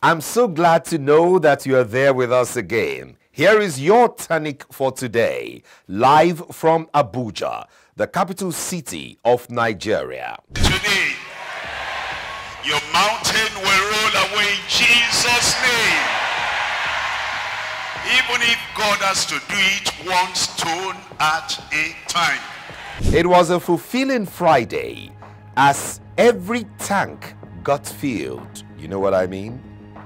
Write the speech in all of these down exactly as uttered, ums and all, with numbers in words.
I'm so glad to know that you are there with us again. Here is your tonic for today, live from Abuja, the capital city of Nigeria. Today, your mountain will roll away in Jesus' name. Even if God has to do it one stone at a time. It was a fulfilling Friday as every tank got filled. You know what I mean?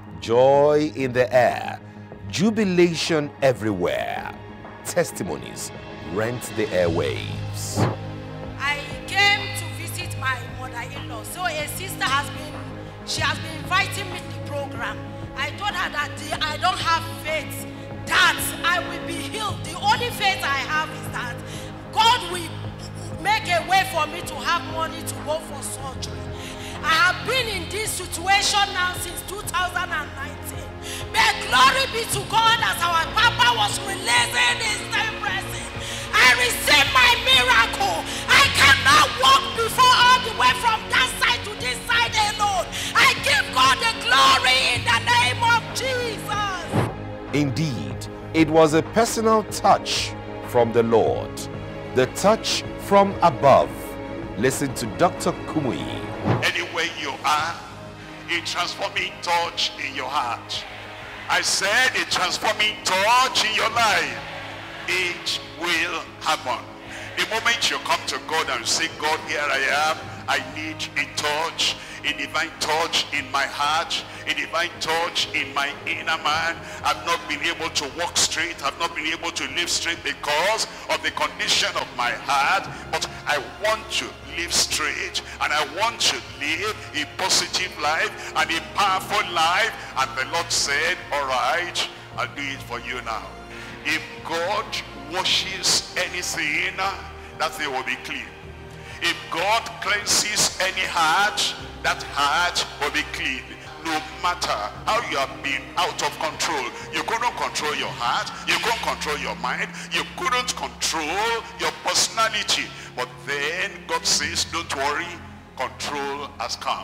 Joy in the air, jubilation everywhere. Testimonies rent the airwaves. I came to visit my mother-in-law. So a sister has been, she has been inviting me to the program. I told her that the, I don't have faith that I will be healed. The only faith I have is that God will make a way for me to have money to go for surgery. I have been in this situation now since two thousand nineteen. May glory be to God as our Papa was releasing his blessing. I received my miracle. I cannot walk before all the way from that side to this side alone. I give God the glory in the name of Jesus. Indeed, it was a personal touch from the Lord. The touch from above. Listen to Doctor Kumuyi. Anywhere you are, a transforming touch in your heart. I said a transforming touch in your life. It will happen. The moment you come to God and say, God, here I am, I need a touch, a divine touch in my heart, a divine touch in my inner man. I've not been able to walk straight. I've not been able to live straight because of the condition of my heart. But I want to live straight, and I want to live a positive life and a powerful life. And the Lord said, all right, I'll do it for you now. If God washes anything, that thing will be clean. If God cleanses any heart, that heart will be clean. No matter how you have been out of control, you couldn't control your heart, you couldn't control your mind, you couldn't control your personality. But then God says, don't worry, control has come.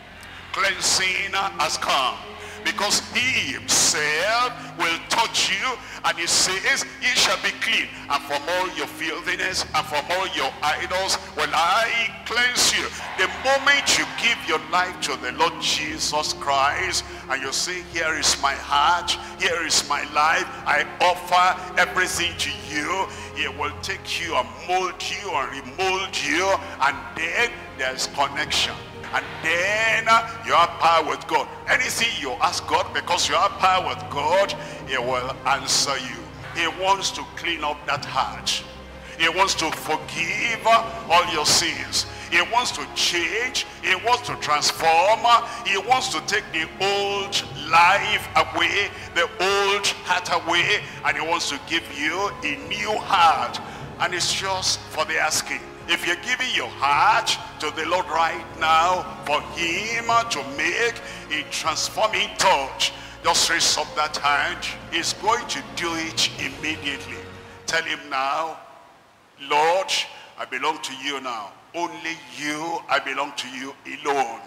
Cleansing has come. Because he himself will touch you, and he says, ye shall be clean, and from all your filthiness and from all your idols will I cleanse you. The moment you give your life to the Lord Jesus Christ, and you say, here is my heart, here is my life, I offer everything to you, he will take you and mold you and remold you, and then there's connection. And then uh, you have power with God. Anything you ask God, because you have power with God, he will answer you. He wants to clean up that heart. He wants to forgive uh, all your sins. He wants to change. He wants to transform. Uh, he wants to take the old life away, the old heart away, and he wants to give you a new heart. And it's just for the asking. If you're giving your heart to the Lord right now for him to make a transforming touch, just raise up that hand. He's going to do it immediately. Tell him now, Lord, I belong to you now. Only you, I belong to you alone.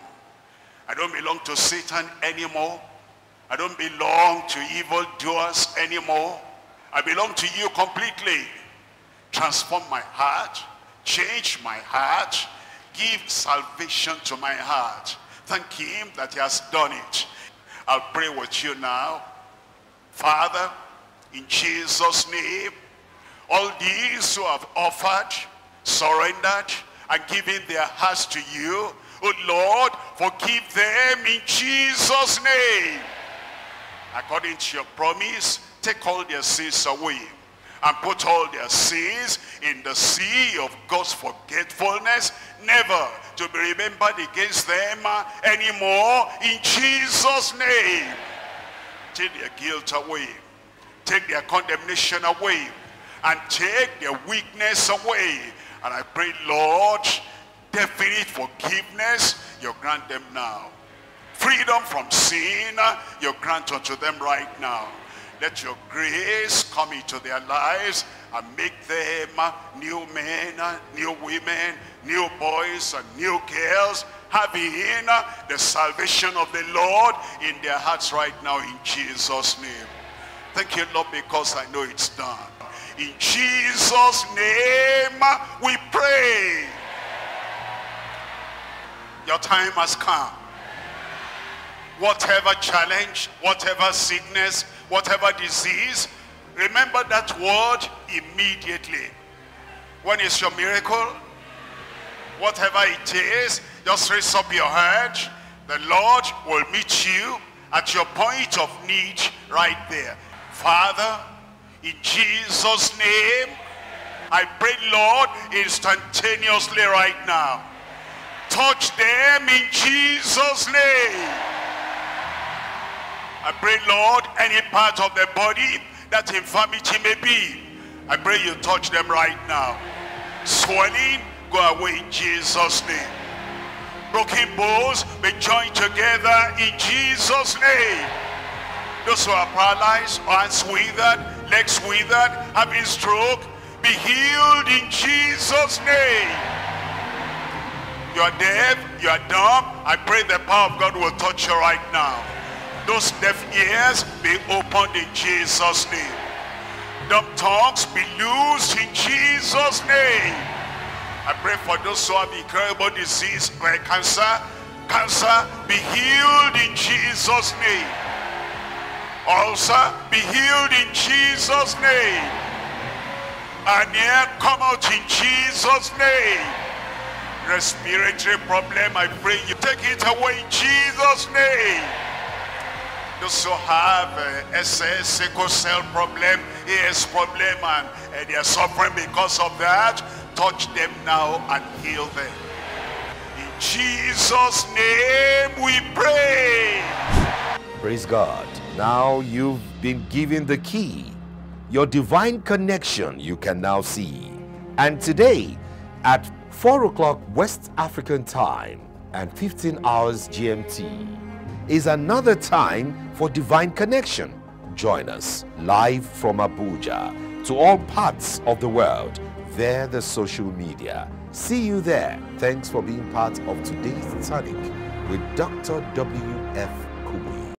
I don't belong to Satan anymore. I don't belong to evildoers anymore. I belong to you completely. Transform my heart. Change my heart. Give salvation to my heart. Thank him that he has done it. I'll pray with you now. Father, in Jesus' name, all these who have offered, surrendered, and given their hearts to you, oh Lord, forgive them in Jesus' name. According to your promise, take all their sins away, and put all their sins in the sea of God's forgetfulness, never to be remembered against them anymore, in Jesus' name. Take their guilt away, take their condemnation away, and take their weakness away. And I pray, Lord, definite forgiveness, you grant them now. Freedom from sin, you grant unto them right now. Let your grace come into their lives and make them new men, new women, new boys and new girls, having the salvation of the Lord in their hearts right now in Jesus' name. Thank you, Lord, because I know it's done. In Jesus' name we pray. Your time has come. Whatever challenge, whatever sickness, whatever disease, remember that word immediately. When is your miracle? Whatever it is, just raise up your head. The Lord will meet you at your point of need right there. Father, in Jesus' name, I pray, Lord, instantaneously right now. Touch them in Jesus' name. I pray, Lord, any part of the body that infirmity may be, I pray you touch them right now. Swelling, go away in Jesus' name. Broken bones be joined together in Jesus' name. Those who are paralyzed, hands withered, legs withered, having stroke, be healed in Jesus' name. You are deaf, you are dumb, I pray the power of God will touch you right now. Those deaf ears be opened in Jesus' name. Dumb tongues be loosed in Jesus' name. I pray for those who have incurable disease like cancer. Cancer be healed in Jesus' name. Ulcer be healed in Jesus' name. Hernia come out in Jesus' name. Respiratory problem, I pray you take it away in Jesus' name. Those who have uh, S S, sickle cell problem, A S problem, and uh, they are suffering because of that, touch them now and heal them. In Jesus' name we pray. Praise God. Now you've been given the key. Your divine connection you can now see. And today at four o'clock West African time and fifteen hours G M T is another time for divine connection. Join us live from Abuja to all parts of the world via the social media. See you there. Thanks for being part of today's Tonic with Doctor W F